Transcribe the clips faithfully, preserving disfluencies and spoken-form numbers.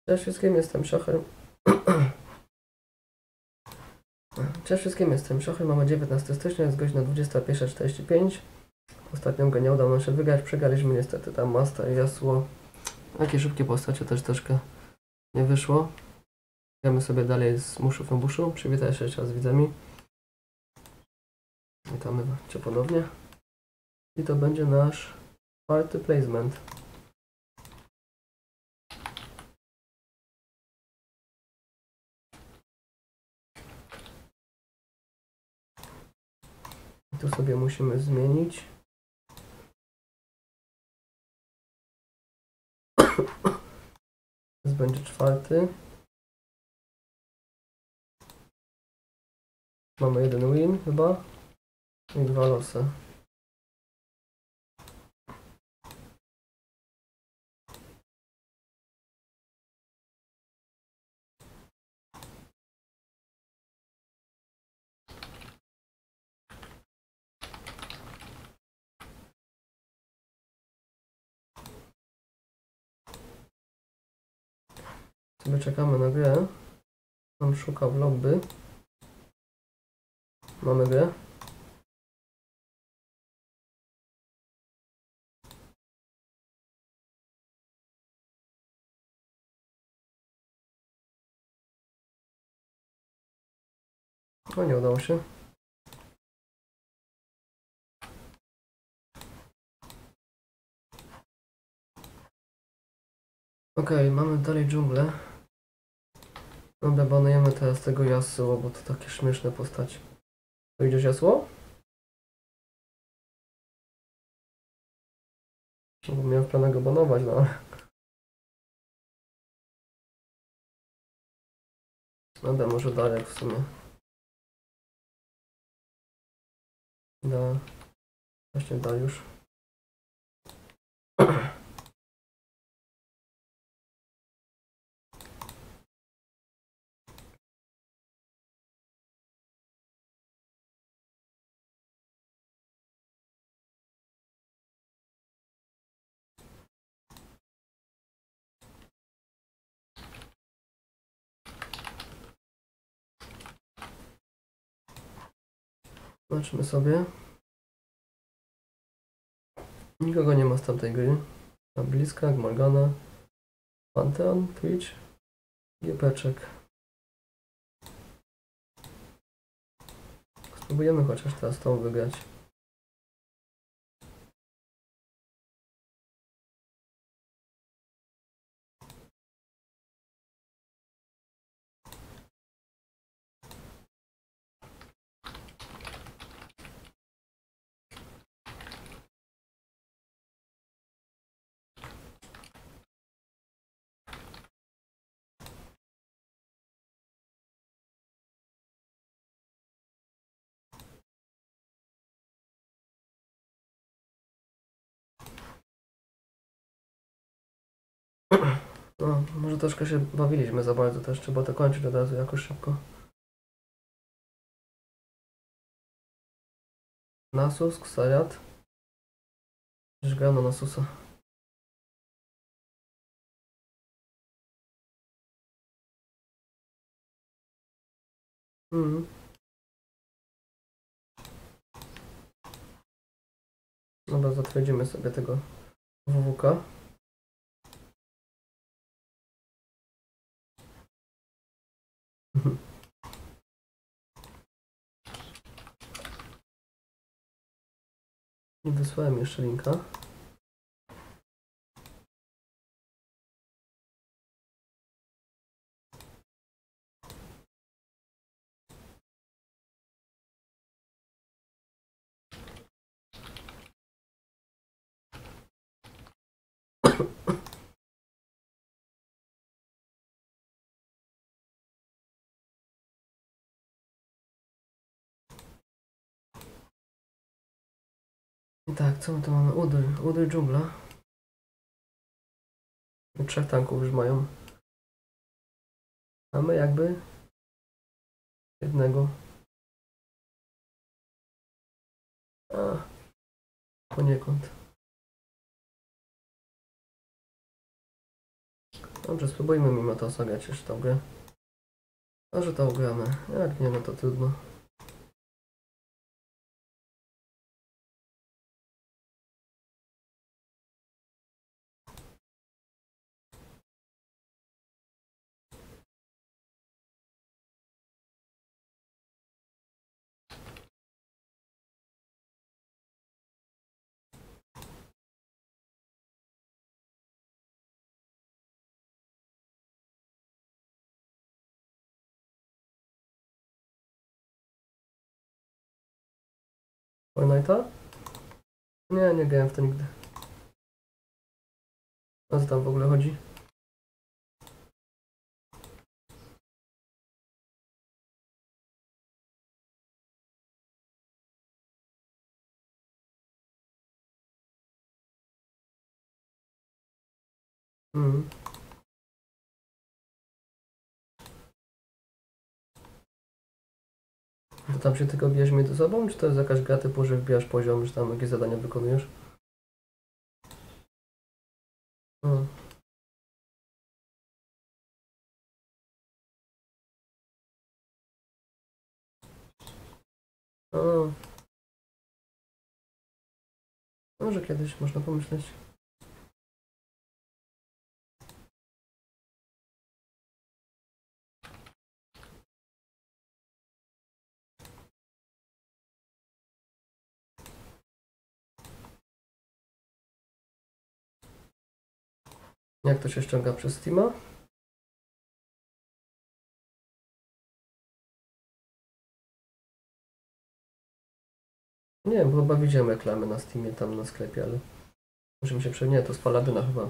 Cześć wszystkim, jestem Szachy. Cześć wszystkim, jestem Szachy. Mamy dziewiętnastego stycznia, jest godzina dwudziesta pierwsza czterdzieści pięć. Ostatnią grę nie udało nam się wygrać, przegraliśmy niestety tam Masta i Yasuo. Jakie szybkie postacie też troszkę nie wyszło. Gramy sobie dalej z Muszu Fembuszu. Przywitaj się jeszcze raz z widzami. Witamy Cię ponownie. I to będzie nasz party placement. I tu sobie musimy zmienić. Teraz będzie czwarty. Mamy jeden win chyba i dwa losy. Sobie czekamy na grę. On szuka w lobby. Mamy grę. No nie udało się. Ok, mamy dalej dżunglę. Dobra, banujemy teraz tego Yasuo, bo to takie śmieszne postacie. To idziesz Yasuo? No bo miałem w planach go banować, no ale... Dobra, może Darek w sumie. Da... Właśnie Dariusz. Zobaczmy sobie. Nikogo nie ma z tamtej gry. Na Bliskak, Morgana, Pantheon, Twitch, Giepeczek. Spróbujemy chociaż teraz tą wygrać. No, może troszkę się bawiliśmy za bardzo, też trzeba to kończyć od razu jakoś szybko. Nasus, Xayat. Już grano Nasusa. Mhm. Dobra, zatwierdzimy sobie tego W W K. I wysłałem jeszcze linka. I tak, co my tu mamy? Udyr, Udyr dżungla. I trzech tanków już mają. A my jakby jednego. A, poniekąd. Dobrze, spróbujmy mimo to zagrać jeszcze tą grę. Może to ugramy. Jak nie, no to trudno. Fortnite'a? Nie, nie grałem w to nigdy. O co tam w ogóle chodzi? Mhm. To tam się tylko bijesz między sobą, czy to jest jakaś gra typu, że wbijasz poziom, że tam jakieś zadania wykonujesz? Mhm. O, może kiedyś można pomyśleć. Jak to się ściąga przez Steama? Nie wiem, bo chyba widziałem reklamy na Steamie tam na sklepie, ale może mi się prze... Nie, to z Paladyna chyba.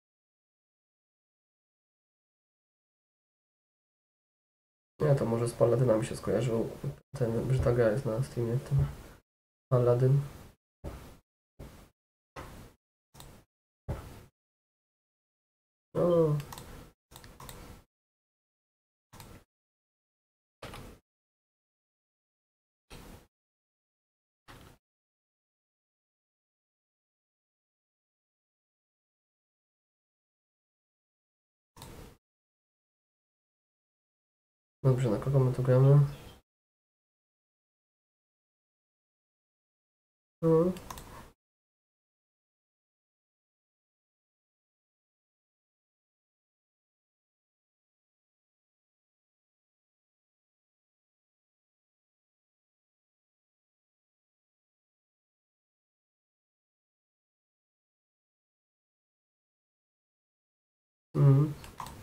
Nie, to może z Paladyna mi się skojarzył ten, że ta gra jest na Steamie, ten Paladyn. O, dobrze, na kogo my tu gramy? No. Mhm.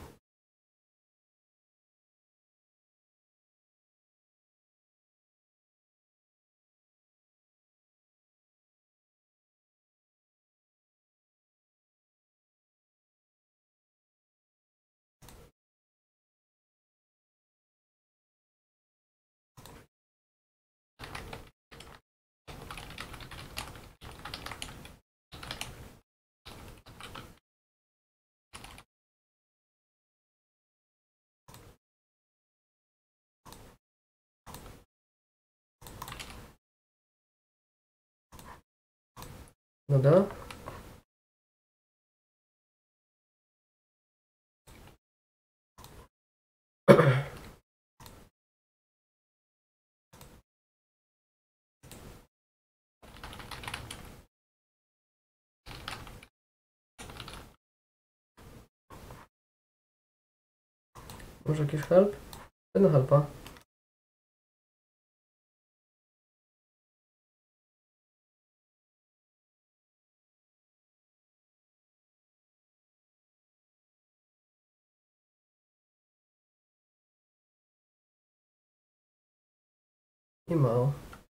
Dobra. Może jakiś help? No helpa. I mało.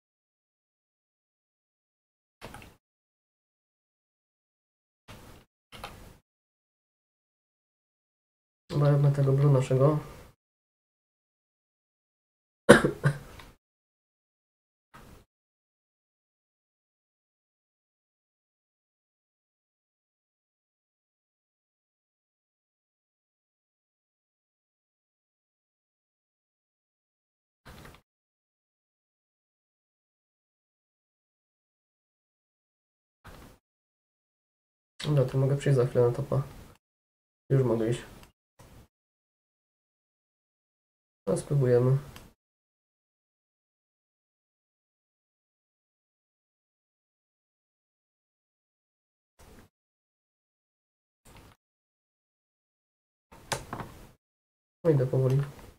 Bajmy tego blu naszego. No to mogę przyjść za chwilę na topa. Już mogę iść. No, spróbujemy. No idę powoli.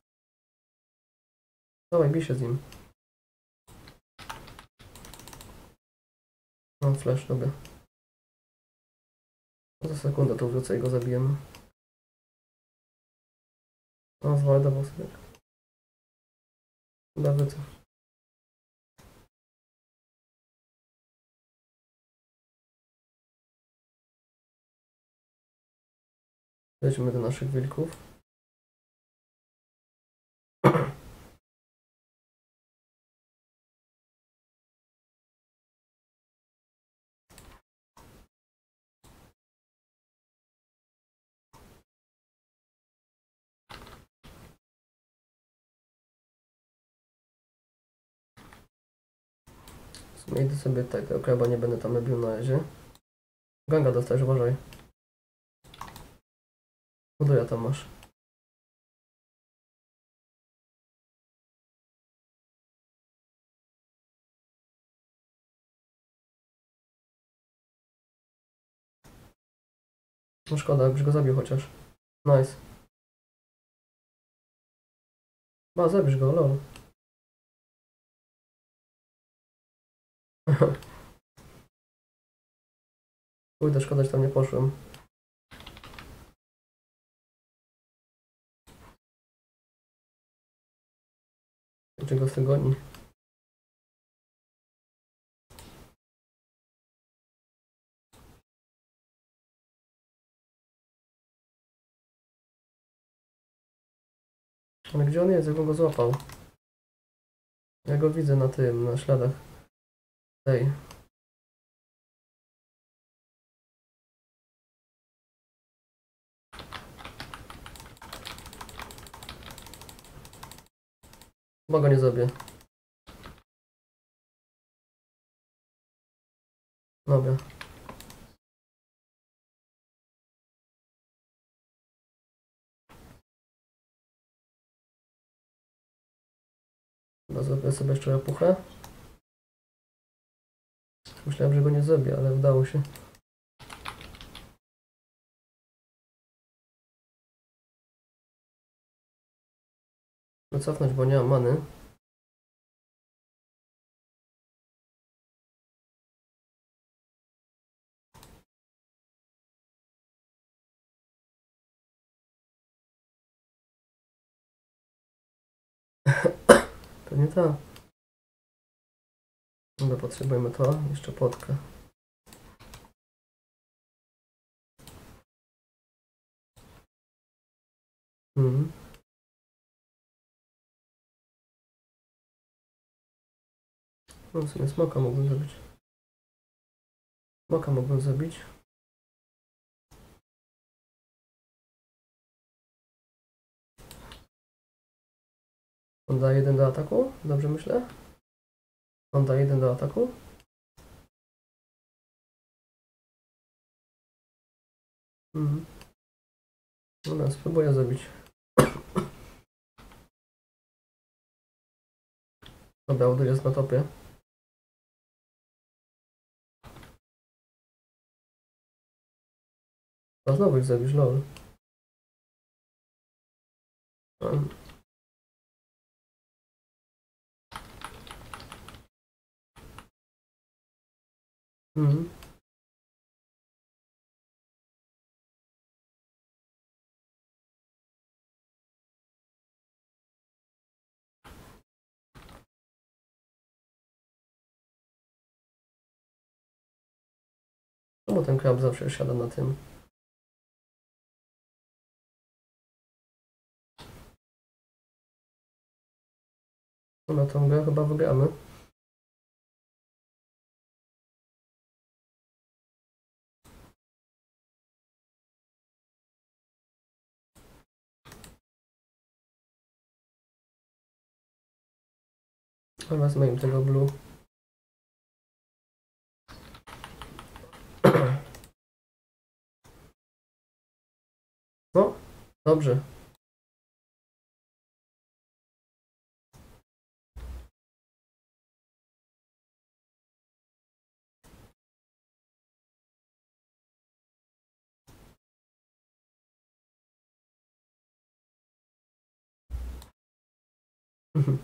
Dawaj, bij się z nim. Mam flash, dobra. Za sekundę to wrócę i go zabijemy. O, zwaldował sobie. Chyba wrócę. Wejdźmy do naszych wilków. W sumie idę sobie tak, okej, bo nie będę tam robił na razie. Ganga dostajesz, uważaj. No to ja tam masz. No szkoda, jakbyś go zabił chociaż. Nice. Ma, zabierz go, lol. Kurde, szkoda, że tam nie poszłem. Czy go z tego goni? Ale gdzie on jest? Jak on go złapał? Ja go widzę na tym, na śladach. Tej. Chyba go nie zabiję. Dobra. Chyba zrobię sobie jeszcze rapuchę. Myślałem, że go nie zrobię, ale udało się. Muszę cofnąć, bo nie mam many. Pewnie tak. Dobra, potrzebujemy to. Jeszcze potkę. Mhm. No w sumie smoka mógłbym zrobić. Smoka mógłbym zrobić. On da jeden do ataku? Dobrze myślę? On da jeden do ataku? Mhm. Dobra, spróbuję zrobić. Dobra, Udyr jest na topie. A znowu ich zabisz, lol. Um. Mhm. No bo ten krab zawsze siada na tym. No na tą grę chyba wygramy. Ale wezmę im tego blue. No, dobrze. Mhm.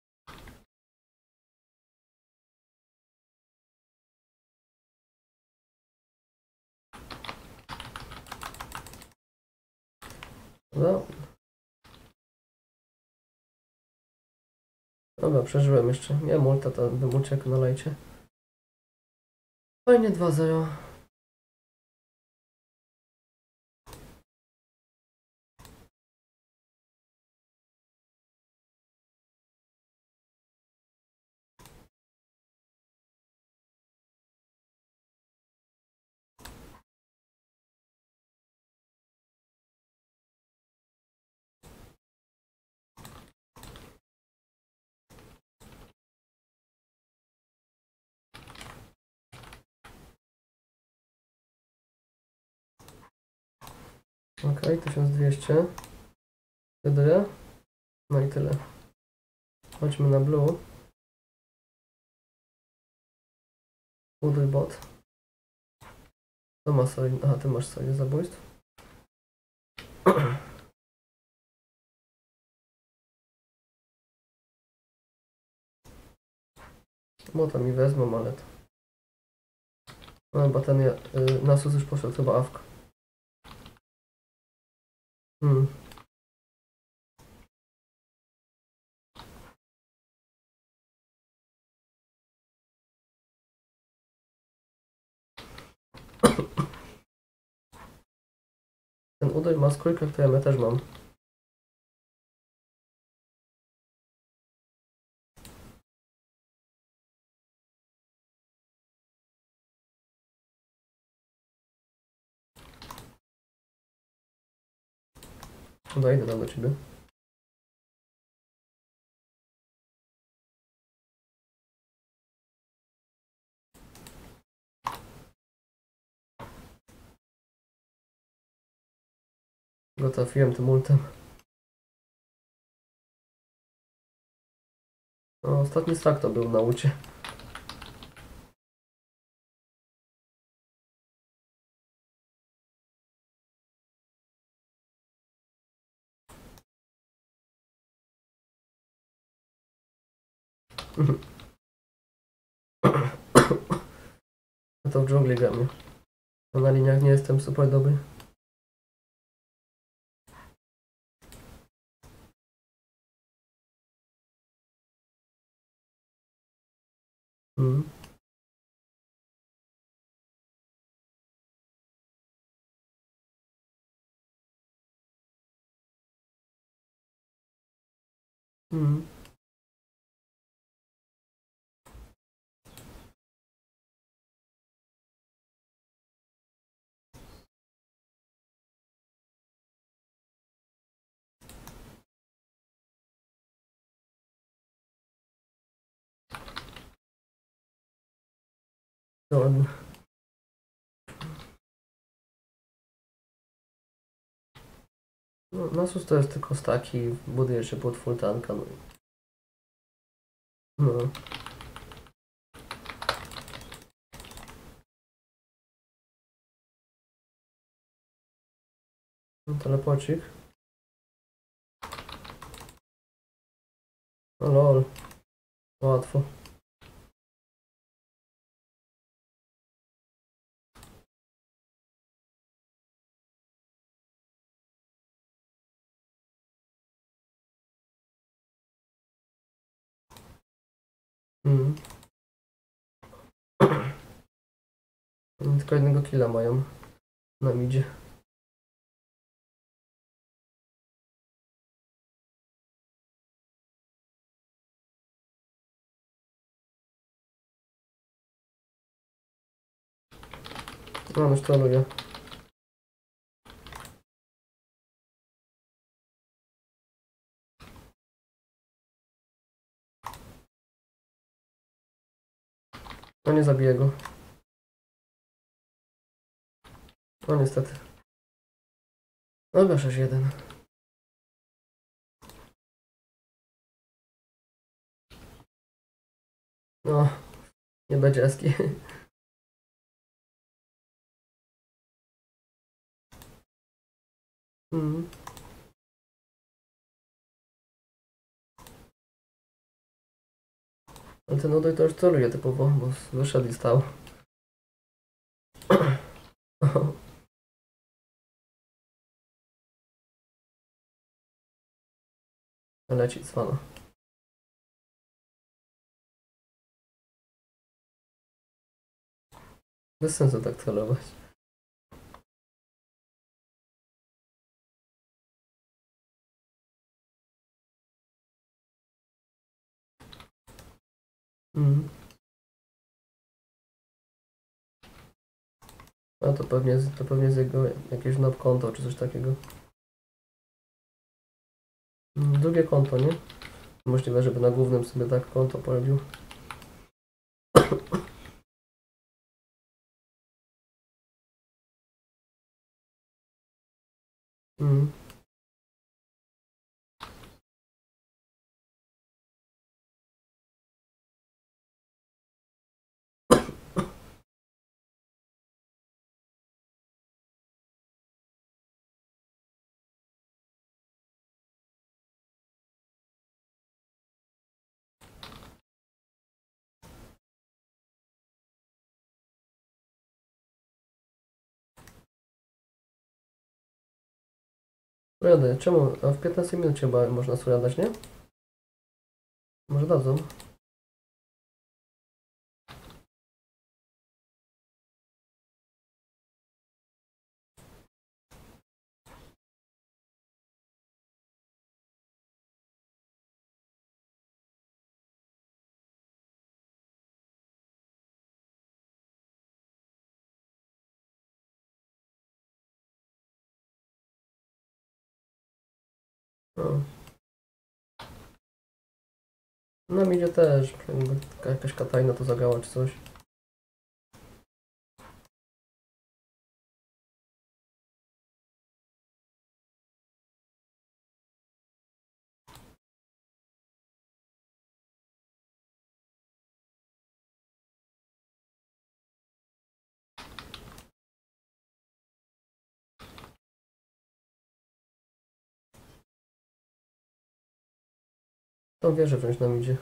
No. Dobra, przeżyłem jeszcze. Nie, multa to bym uciekł na lejcie. Fajnie dwa zero. Okej, tysiąc dwieście. Tyle. No i tyle. Chodźmy na blue. Buduj bot. To ma sobie. Aha, ty masz sobie zabójstw. Bota mi wezmą, ale to. No chyba ten y, Nasus już poszedł, chyba awka. Hmm. Ten udoj ma skórkę, którą ja też mam. Chyba idę tam do ciebie. Go trafiłem tym ultem. No, ostatni stack to był na ucie. Ja to w dżungli gram. No, na liniach nie jestem super dobry. Mm. Mm. To ładnie. No, Nasus to jest tylko staki, buduje się pod full tanka. No. No. No, telepocik. O lol. Łatwo. Mm. Tylko jednego killa mają na midzie. No, już troluję. No nie zabiję go. No niestety. Dobra, sześć jeden. No, nie będzie eski. Mm. Ale ten Odoj to już celuje typowo, bo wyszedł i stał. Leci cwana. Bez sensu tak celować. Mm. A to pewnie, to pewnie z jego jakieś nob konto czy coś takiego. Mm, drugie konto, nie? Możliwe, żeby na głównym sobie tak konto porobił. Mm. Suriady, czemu? A w piętnastej minucie chyba można suriadać, nie? Może dadzą. No. No mi idzie też, jakby jakaś Katarina to zagrała czy coś. Tą wieżę wziąć nam idzie.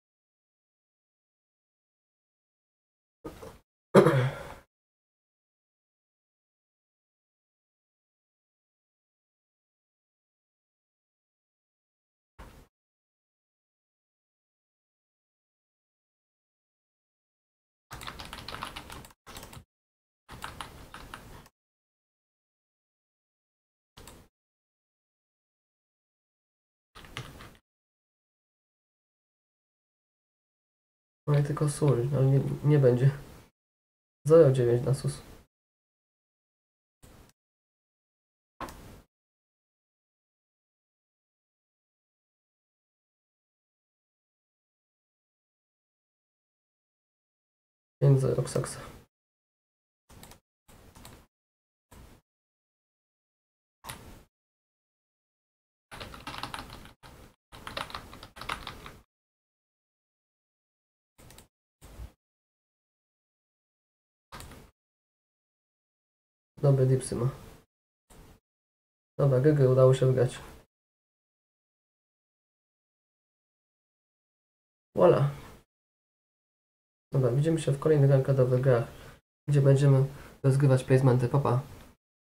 No i tylko sól, ale nie, nie będzie. zero dziewięć na sus. pięć zero ksaksa. Dobre dipsy ma. Dobra, G G udało się wygrać. Voila. Dobra, widzimy się w kolejnych rankadowych grach, gdzie będziemy rozgrywać placementy. Pa, pa.